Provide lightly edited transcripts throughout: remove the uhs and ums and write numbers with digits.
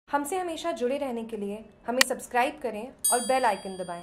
हमसे हमेशा जुड़े रहने के लिए हमें सब्सक्राइब करें और बेल आइकन दबाएं।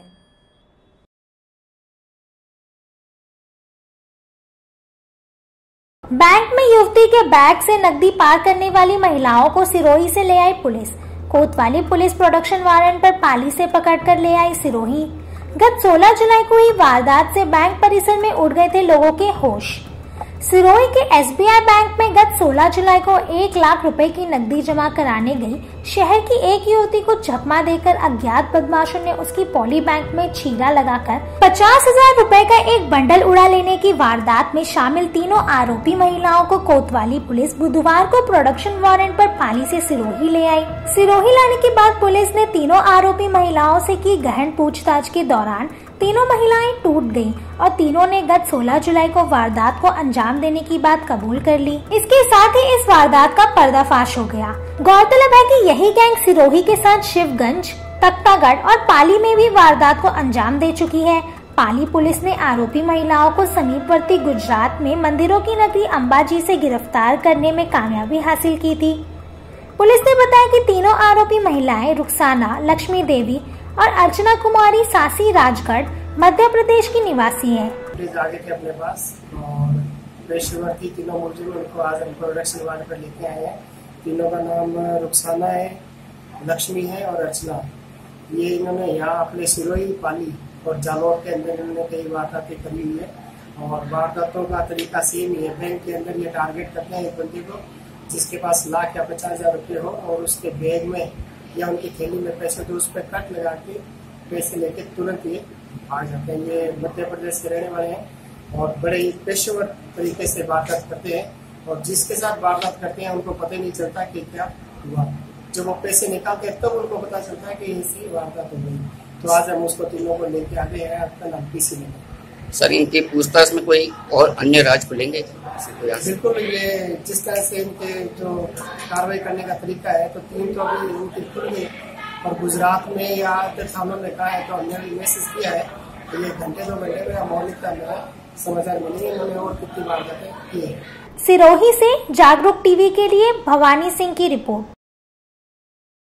बैंक में युवती के बैग से नकदी पार करने वाली महिलाओं को सिरोही से ले आई पुलिस। कोतवाली पुलिस प्रोडक्शन वारंट पर पाली से पकड़कर ले आई सिरोही। गत 16 जुलाई को हुई वारदात से बैंक परिसर में उड़ गए थे लोगों के होश। सिरोही के SBI बैंक में गत 16 जुलाई को 1 लाख रुपए की नकदी जमा कराने गई शहर की एक युवती को चकमा देकर अज्ञात बदमाशों ने उसकी पॉली बैंक में छीरा लगाकर 50,000 रुपए का एक बंडल उड़ा लेने की वारदात में शामिल तीनों आरोपी महिलाओं को कोतवाली पुलिस बुधवार को प्रोडक्शन वारंट पर पाली से सिरोही ले आई। सिरोही लाने के बाद पुलिस ने तीनों आरोपी महिलाओं से की गहन पूछताछ के दौरान तीनों महिलाएं टूट गईं और तीनों ने गत 16 जुलाई को वारदात को अंजाम देने की बात कबूल कर ली। इसके साथ ही इस वारदात का पर्दाफाश हो गया। गौरतलब है कि यही गैंग सिरोही के साथ शिवगंज, तख्तागढ़ और पाली में भी वारदात को अंजाम दे चुकी है। पाली पुलिस ने आरोपी महिलाओं को समीपवर्ती गुजरात में मंदिरों की नगरी अंबाजी से गिरफ्तार करने में कामयाबी हासिल की थी। पुलिस ने बताया कि तीनों आरोपी महिलाएं रुखसाना, लक्ष्मी देवी और अर्चना कुमारी सासी राजगढ़ मध्य प्रदेश की निवासी है। आगे थे अपने पास और पेशेवर थी तीनों मुलजिम, उनको आज हम प्रोडक्शन वारंट पर लेके आए हैं। तीनों का नाम रुखसाना है, लक्ष्मी है और अर्चना। ये इन्होंने यहाँ अपने सिरोही, पाली और जालौर के अंदर इन्होंने कई वारदातें करी हुई है और वारदातों का तरीका सेम ही है। बैंक के अंदर ये टारगेट करते हैं एक बंदे को जिसके पास लाख या 50,000 रुपये हो और उसके बैग में या उनकी थैली में पैसे तो उस पर कट लगा के पैसे लेके तुरंत ये भाग जाते हैं। ये मध्य प्रदेश के रहने वाले हैं और बड़े ही पेशेवर तरीके से वारदात करते हैं और जिसके साथ वारदात करते हैं उनको पता ही नहीं चलता कि क्या हुआ। जब वो पैसे निकालते हैं तब उनको पता चलता है कि ऐसी वारदात हो गई। तो आज हम उसको तीनों को लेके आगे हैं। आपका नाम PC ने सर, इनकी पूछताछ में कोई और अन्य राज खुलेंगे? बिल्कुल, ये जिस तरह से इनके जो कार्रवाई करने का तरीका है तो 3 तो अभी इनकी खुल गई और गुजरात में या थानों में कहा है तो हमने मैसेज किया है तो ये घंटे 2 घंटे में मौलिक का समाचार मिलेंगे इन्होंने और कितनी वारदातें की है। सिरोही से जागरूक टीवी के लिए भवानी सिंह की रिपोर्ट।